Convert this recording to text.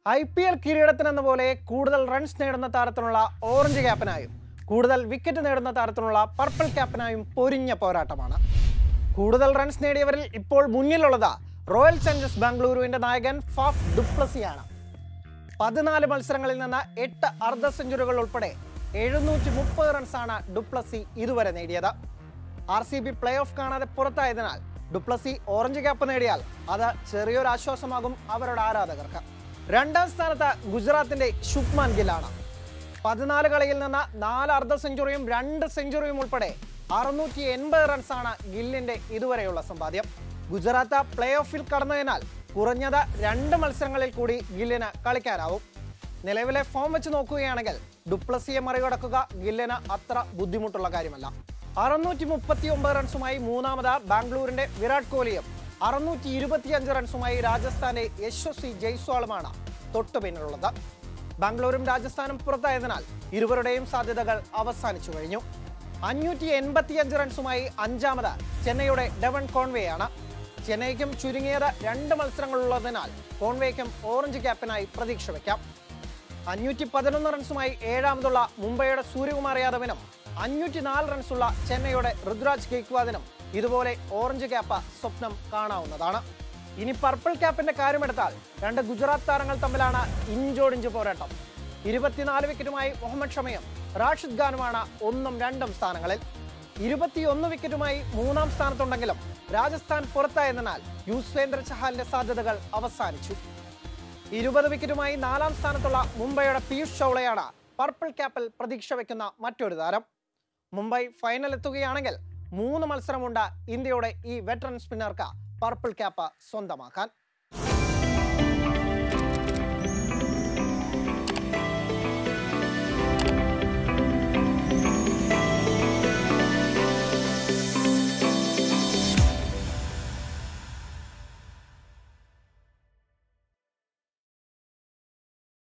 IPL കിരീടത്തിനെന്ന പോലെ കൂടുതൽ runs നേടുന്ന താരത്തിനുള്ള ഓറഞ്ച് ക്യാപ്പിനായും കൂടുതൽ വിക്കറ്റ് നേടുന്ന താരത്തിനുള്ള പർപ്പിൾ ക്യാപ്പിനായും പൊരിഞ്ഞ പോരാട്ടമാണ്. കൂടുതൽ റൺസ് നേടിയവരിൽ ഇപ്പോൾ മുന്നിലുള്ളത് റോയൽ ചലഞ്ചേഴ്സ് ബാംഗ്ലൂരുവിന്റെ നായകൻ ഫാഫ് ഡുപ്ലസിയാണ്. 14 മത്സരങ്ങളിൽ നിന്ന് 8 അർദ്ധ സെഞ്ചുറികൾ ഉൾപ്പെടെ 730 റൺസാണ് ഡുപ്ലസി ഇതുവരെ നേടിയത്. RCB പ്ലേ ഓഫ് കാണാതെ പുറത്തായതിനാൽ ഡുപ്ലസി ഓറഞ്ച് ക്യാപ്പ് നേടിയാൽ അത് ചെറിയൊരു ആശ്വാസമാകും അവരുടെ ആരാധകർക്ക്. രണ്ടാം സ്ഥാനത്ത് ഗുജറാത്തിന്റെ ശുഭ്മാൻ ഗില്ലാണ്. 14 കളിയിൽ നിന്ന് 4 അർദ്ധ സെഞ്ചുറിയും 2 സെഞ്ചുറിയും ഉൾപ്പെടെ 680 റൺസാണ് ഗില്ലിന്റെ ഇതുവരെയുള്ള സമ്പാദ്യം. ഗുജറാത്ത് പ്ലേ ഓഫിൽ കടന്നതിനാൽ കുറഞ്ഞത് 2 മത്സരങ്ങളിൽ കൂടി ഗില്ലിന് കളിക്കാനാവും. നിലവിലെ ഫോം വെച്ച് നോക്കുകയാണെങ്കിൽ ഡുപ്ലസിയെ മറികടക്കുക ഗില്ലിന് അത്ര ബുദ്ധിമുട്ടുള്ള കാര്യമല്ല. 639 റൺസുമായി മൂന്നാമത് ബാംഗ്ലൂരിന്റെ വിരാട് കോഹ്ലിയും 625 റൺസുമായി രാജസ്ഥാന്റെ യശസ്വി ജയ്സ്വാളുമാണ് തൊട്ടു പിന്നിലുള്ളത്. ബാംഗ്ലൂരും രാജസ്ഥാനും പുറത്തായതിനാൽ ഇരുവരുടെയും സാധ്യതകൾ അവസാനിച്ചു കഴിഞ്ഞു. 585 റൺസുമായി അഞ്ചാമത് ചെന്നൈയുടെ ഡെവൺ കോൺവേയാണ്. ചെന്നൈക്കും ചുരുങ്ങിയത് 2 മത്സരങ്ങളുള്ളതിനാൽ കോൺവേക്കും ഓറഞ്ച് ക്യാപ്പിനായി പ്രതീക്ഷ വയ്ക്കാം. 511 റൺസുമായി ഏഴാമതുള്ള മുംബൈയുടെ സൂര്യകുമാർ യാദവിനും 504 റൺസുള്ള ചെന്നൈയുടെ ഋതുരാജ് ഗെയ്ക്വാദിനും ഇതുപോലെ ഓറഞ്ച് ക്യാപ്പ് സ്വപ്നം കാണാവുന്നതാണ്. ഇനി പർപ്പിൾ ക്യാപ്പിന്റെ കാര്യമെടുത്താൽ 2 ഗുജറാത്ത് താരങ്ങൾ തമ്മിലാണ് ഇഞ്ചോടിഞ്ച് പോരാട്ടം. 24 വിക്കറ്റുമായി മുഹമ്മദ് ഷമിയും റാഷിദ് ഖാനുമാണ് 1ഉം 2ഉം സ്ഥാനങ്ങളിൽ. 21 വിക്കറ്റുമായി 3ആം സ്ഥാനത്തുണ്ടെങ്കിലും രാജസ്ഥാൻ പുറത്തായതിനാൽ യുസ്വേന്ദ്ര ചഹാലിന്റെ സാധ്യതകൾ അവസാനിച്ചു. 20 വിക്കറ്റുമായി 4ആം സ്ഥാനത്തുള്ള മുംബൈയുടെ പീയൂഷ് ചൗളയാണ് പർപ്പിൾ ക്യാപ്പിൽ പ്രതീക്ഷ വയ്ക്കുന്ന മറ്റൊരു താരം. മുംബൈ ഫൈനൽ എത്തുകയാണെങ്കിൽ 3 മത്സരമുണ്ട് ഇന്ത്യയുടെ ഈ വെറ്ററൻ സ്പിന്നർക്ക് പർപ്പിൾ ക്യാപ്പ് സ്വന്തമാക്കാൻ.